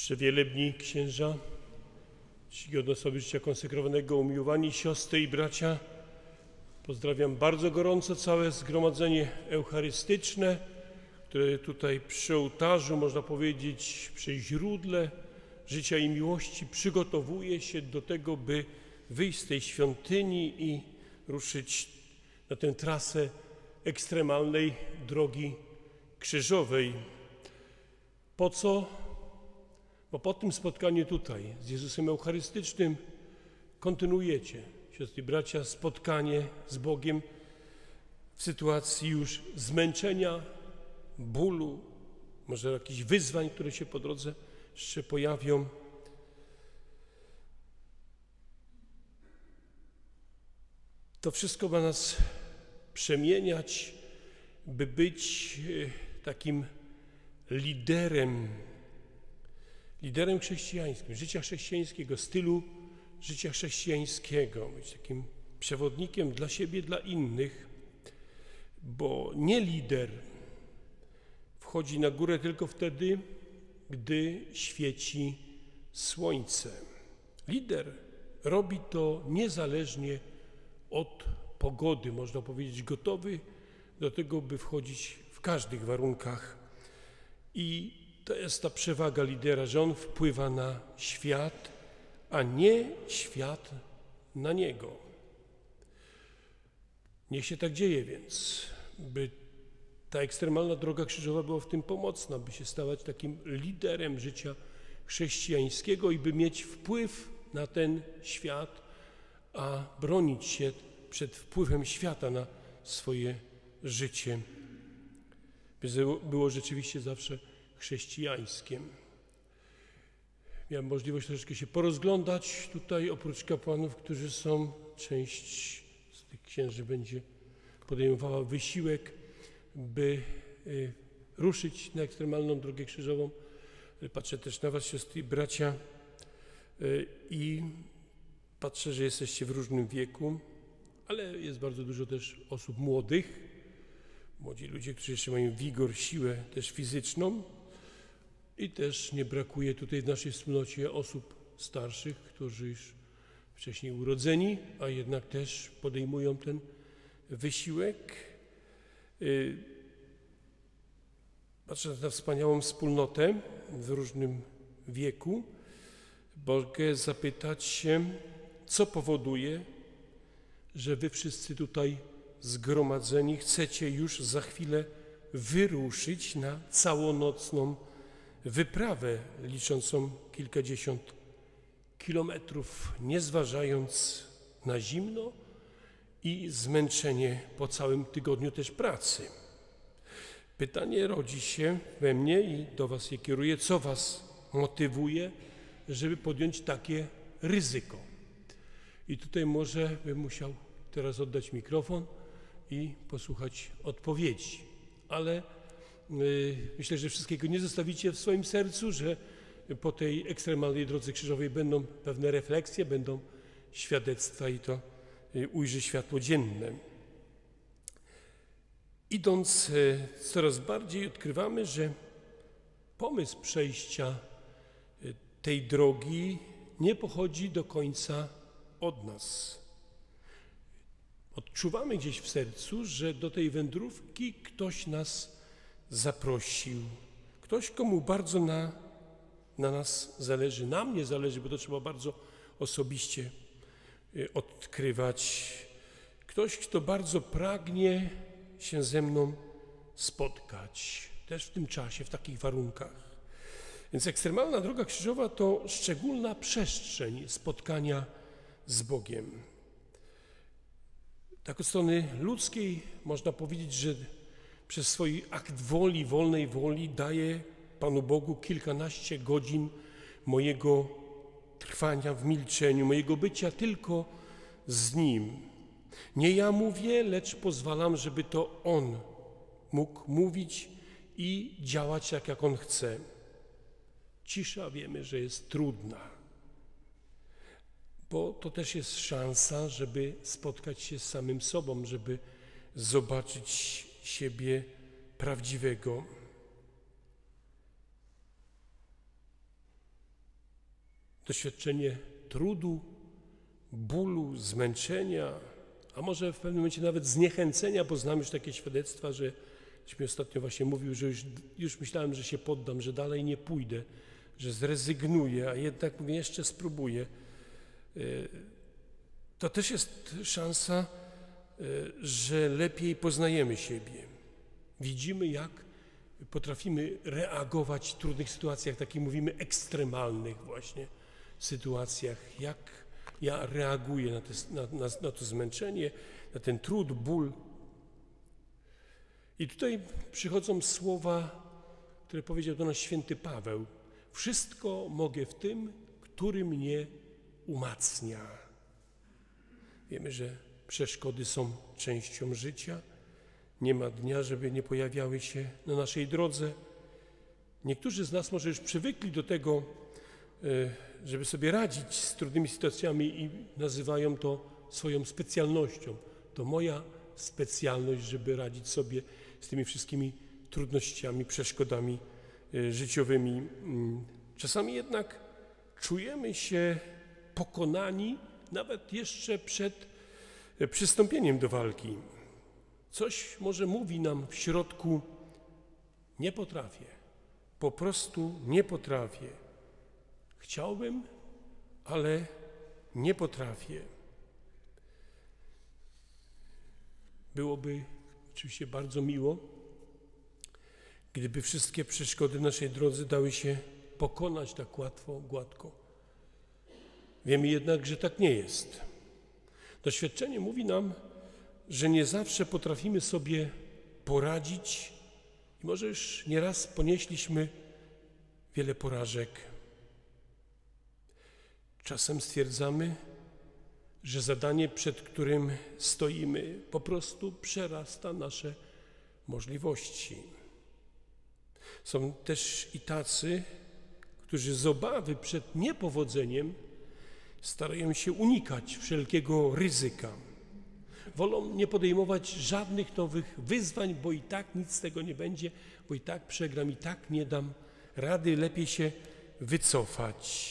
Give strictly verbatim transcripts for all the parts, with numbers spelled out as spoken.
Przewielebni księża, czcigodne osoby życia konsekrowanego, umiłowani siostry i bracia, pozdrawiam bardzo gorąco całe zgromadzenie eucharystyczne, które tutaj przy ołtarzu, można powiedzieć, przy źródle życia i miłości przygotowuje się do tego, by wyjść z tej świątyni i ruszyć na tę trasę ekstremalnej drogi krzyżowej. Po co? Bo po tym spotkaniu tutaj z Jezusem Eucharystycznym kontynuujecie, siostry i bracia, spotkanie z Bogiem w sytuacji już zmęczenia, bólu, może jakichś wyzwań, które się po drodze jeszcze pojawią. To wszystko ma nas przemieniać, by być takim liderem, liderem chrześcijańskim, życia chrześcijańskiego, stylu życia chrześcijańskiego, być takim przewodnikiem dla siebie, dla innych, bo nie lider wchodzi na górę tylko wtedy, gdy świeci słońce. Lider robi to niezależnie od pogody, można powiedzieć, gotowy do tego, by wchodzić w każdych warunkach. I to jest ta przewaga lidera, że on wpływa na świat, a nie świat na niego. Niech się tak dzieje więc, by ta ekstremalna droga krzyżowa była w tym pomocna, by się stawać takim liderem życia chrześcijańskiego i by mieć wpływ na ten świat, a bronić się przed wpływem świata na swoje życie, by było rzeczywiście zawsze chrześcijańskim. Miałem możliwość troszeczkę się porozglądać tutaj, oprócz kapłanów, którzy są, część z tych księży będzie podejmowała wysiłek, by y, ruszyć na ekstremalną drogę krzyżową. Patrzę też na was, siostry i bracia, y, i patrzę, że jesteście w różnym wieku, ale jest bardzo dużo też osób młodych, młodzi ludzie, którzy jeszcze mają wigor, siłę też fizyczną, i też nie brakuje tutaj w naszej wspólnocie osób starszych, którzy już wcześniej urodzeni, a jednak też podejmują ten wysiłek. Patrząc na wspaniałą wspólnotę w różnym wieku, mogę zapytać się, co powoduje, że wy wszyscy tutaj zgromadzeni chcecie już za chwilę wyruszyć na całonocną wyprawę liczącą kilkadziesiąt kilometrów, nie zważając na zimno i zmęczenie po całym tygodniu też pracy. Pytanie rodzi się we mnie i do was je kieruję, co was motywuje, żeby podjąć takie ryzyko. I tutaj może bym musiał teraz oddać mikrofon i posłuchać odpowiedzi, ale yy, myślę, że wszystkiego nie zostawicie w swoim sercu, że po tej ekstremalnej drodze krzyżowej będą pewne refleksje, będą świadectwa i to yy, ujrzy światło dzienne. Idąc yy, coraz bardziej odkrywamy, że pomysł przejścia yy, tej drogi nie pochodzi do końca od nas. Odczuwamy gdzieś w sercu, że do tej wędrówki ktoś nas zaprosił. Ktoś, komu bardzo na, na nas zależy. Na mnie zależy, bo to trzeba bardzo osobiście odkrywać. Ktoś, kto bardzo pragnie się ze mną spotkać. Też w tym czasie, w takich warunkach. Więc ekstremalna droga krzyżowa to szczególna przestrzeń spotkania z Bogiem. Tak od strony ludzkiej można powiedzieć, że przez swój akt woli, wolnej woli daję Panu Bogu kilkanaście godzin mojego trwania w milczeniu, mojego bycia tylko z Nim. Nie ja mówię, lecz pozwalam, żeby to On mógł mówić i działać tak, jak On chce. Cisza wiemy, że jest trudna, bo to też jest szansa, żeby spotkać się z samym sobą, żeby zobaczyć siebie prawdziwego. doświadczenie trudu, bólu, zmęczenia, a może w pewnym momencie nawet zniechęcenia, bo znam już takie świadectwa, że ktoś mi ostatnio właśnie mówił, że już, już myślałem, że się poddam, że dalej nie pójdę, że zrezygnuję, a jednak mówię, jeszcze spróbuję. To też jest szansa, że lepiej poznajemy siebie. Widzimy, jak potrafimy reagować w trudnych sytuacjach, takich mówimy ekstremalnych właśnie sytuacjach, jak ja reaguję na, te, na, na, na to zmęczenie, na ten trud, ból. I tutaj przychodzą słowa, które powiedział do nas święty Paweł. Wszystko mogę w tym, który mnie umacnia. Wiemy, że przeszkody są częścią życia. Nie ma dnia, żeby nie pojawiały się na naszej drodze. Niektórzy z nas może już przywykli do tego, żeby sobie radzić z trudnymi sytuacjami i nazywają to swoją specjalnością. To moja specjalność, żeby radzić sobie z tymi wszystkimi trudnościami, przeszkodami życiowymi. Czasami jednak czujemy się pokonani nawet jeszcze przed przystąpieniem do walki. Coś może mówi nam w środku, nie potrafię, po prostu nie potrafię. Chciałbym, ale nie potrafię. Byłoby oczywiście bardzo miło, gdyby wszystkie przeszkody naszej drodze dały się pokonać tak łatwo, gładko. Wiemy jednak, że tak nie jest. Doświadczenie mówi nam, że nie zawsze potrafimy sobie poradzić i może już nieraz ponieśliśmy wiele porażek. Czasem stwierdzamy, że zadanie, przed którym stoimy, po prostu przerasta nasze możliwości. Są też i tacy, którzy z obawy przed niepowodzeniem starają się unikać wszelkiego ryzyka. Wolą nie podejmować żadnych nowych wyzwań, bo i tak nic z tego nie będzie, bo i tak przegram, i tak nie dam rady, lepiej się wycofać.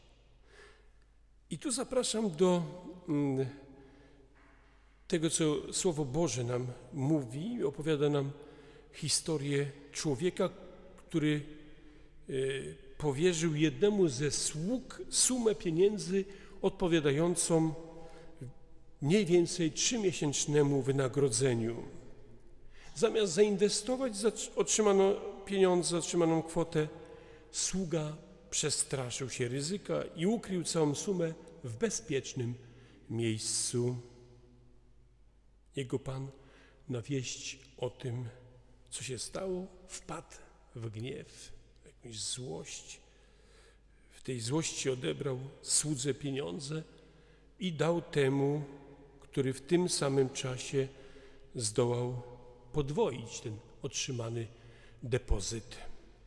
I tu zapraszam do mm, tego, co Słowo Boże nam mówi, opowiada nam historię człowieka, który y, powierzył jednemu ze sług sumę pieniędzy odpowiadającą mniej więcej trzymiesięcznemu wynagrodzeniu. Zamiast zainwestować otrzymano pieniądze, otrzymaną kwotę, sługa przestraszył się ryzyka i ukrył całą sumę w bezpiecznym miejscu. Jego pan na wieść o tym, co się stało, wpadł w gniew, w jakąś złość. W tej złości odebrał słudze pieniądze i dał temu, który w tym samym czasie zdołał podwoić ten otrzymany depozyt.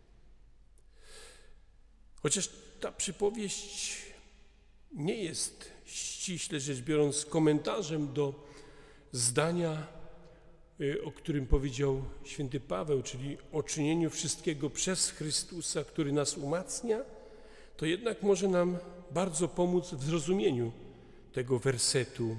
Chociaż ta przypowieść nie jest ściśle rzecz biorąc komentarzem do zdania, o którym powiedział święty Paweł, czyli o czynieniu wszystkiego przez Chrystusa, który nas umacnia, to jednak może nam bardzo pomóc w zrozumieniu tego wersetu.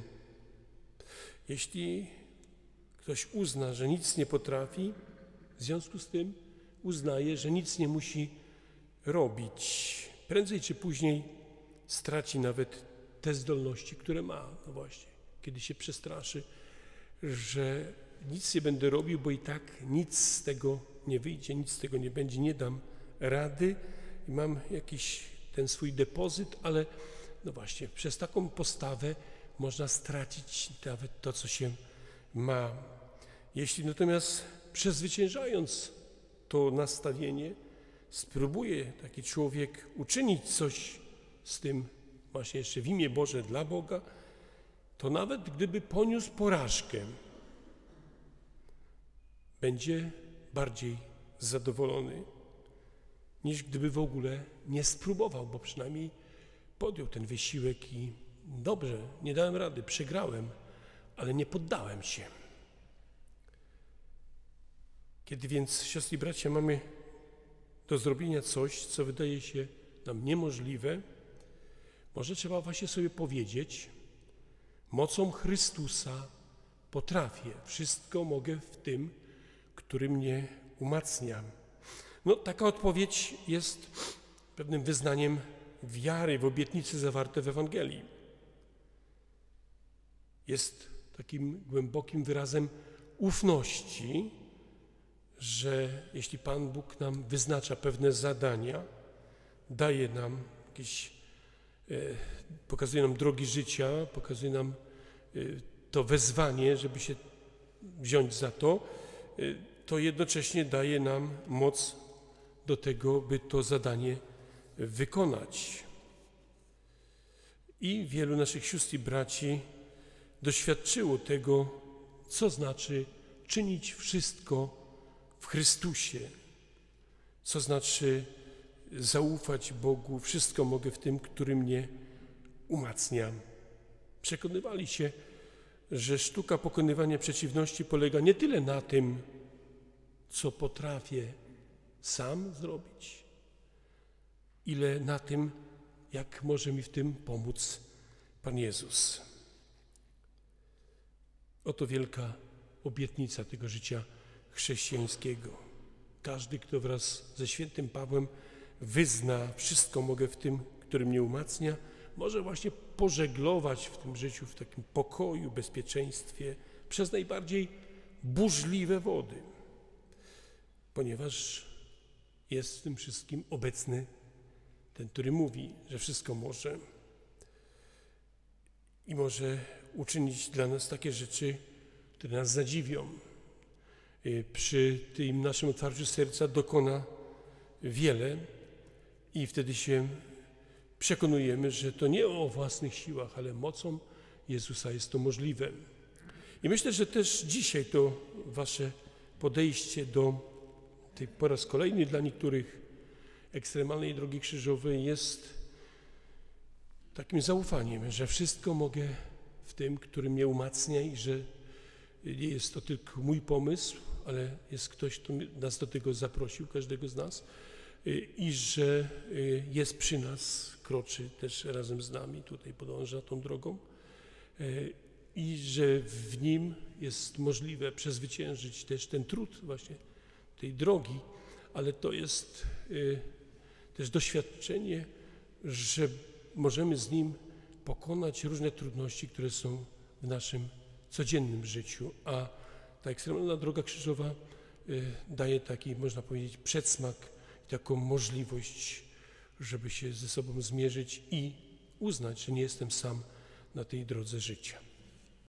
Jeśli ktoś uzna, że nic nie potrafi, w związku z tym uznaje, że nic nie musi robić. Prędzej czy później straci nawet te zdolności, które ma. No właśnie, kiedy się przestraszy, że nic nie będę robił, bo i tak nic z tego nie wyjdzie, nic z tego nie będzie, nie dam rady i mam jakiś ten swój depozyt, ale no właśnie, przez taką postawę można stracić nawet to, co się ma. Jeśli natomiast przezwyciężając to nastawienie, spróbuje taki człowiek uczynić coś z tym właśnie jeszcze w imię Boże dla Boga, to nawet gdyby poniósł porażkę, będzie bardziej zadowolony, niż gdyby w ogóle nie spróbował, bo przynajmniej podjął ten wysiłek i dobrze, nie dałem rady, przegrałem, ale nie poddałem się. Kiedy więc, siostry i bracia, mamy do zrobienia coś, co wydaje się nam niemożliwe, Może trzeba właśnie sobie powiedzieć, mocą Chrystusa potrafię, wszystko mogę w tym, który mnie umacnia. No, taka odpowiedź jest pewnym wyznaniem wiary w obietnice zawarte w Ewangelii. Jest takim głębokim wyrazem ufności, że jeśli Pan Bóg nam wyznacza pewne zadania, daje nam jakieś, e, pokazuje nam drogi życia, pokazuje nam e, to wezwanie, żeby się wziąć za to, e, to jednocześnie daje nam moc do tego, by to zadanie wykonać. I wielu naszych sióstr i braci doświadczyło tego, co znaczy czynić wszystko w Chrystusie, co znaczy zaufać Bogu, wszystko mogę w tym, który mnie umacnia. Przekonywali się, że sztuka pokonywania przeciwności polega nie tyle na tym, co potrafię sam zrobić, ile na tym, jak może mi w tym pomóc Pan Jezus. Oto wielka obietnica tego życia chrześcijańskiego. Każdy, kto wraz ze świętym Pawłem wyzna wszystko mogę w tym, który mnie umacnia, może właśnie pożeglować w tym życiu, w takim pokoju, bezpieczeństwie przez najbardziej burzliwe wody, ponieważ jest w tym wszystkim obecny ten, który mówi, że wszystko może i może uczynić dla nas takie rzeczy, które nas zadziwią. Przy tym naszym otwarciu serca dokona wiele i wtedy się przekonujemy, że to nie o własnych siłach, ale mocą Jezusa jest to możliwe. I myślę, że też dzisiaj to wasze podejście do tej po raz kolejny dla niektórych ekstremalnej drogi krzyżowej jest takim zaufaniem, że wszystko mogę w tym, który mnie umacnia i że nie jest to tylko mój pomysł, ale jest ktoś, kto nas do tego zaprosił, każdego z nas i że jest przy nas, kroczy też razem z nami, tutaj podąża tą drogą i że w Nim jest możliwe przezwyciężyć też ten trud właśnie tej drogi, ale to jest też doświadczenie, że możemy z Nim pokonać różne trudności, które są w naszym codziennym życiu, a ta ekstremalna droga krzyżowa daje taki, można powiedzieć, przedsmak i taką możliwość, żeby się ze sobą zmierzyć i uznać, że nie jestem sam na tej drodze życia.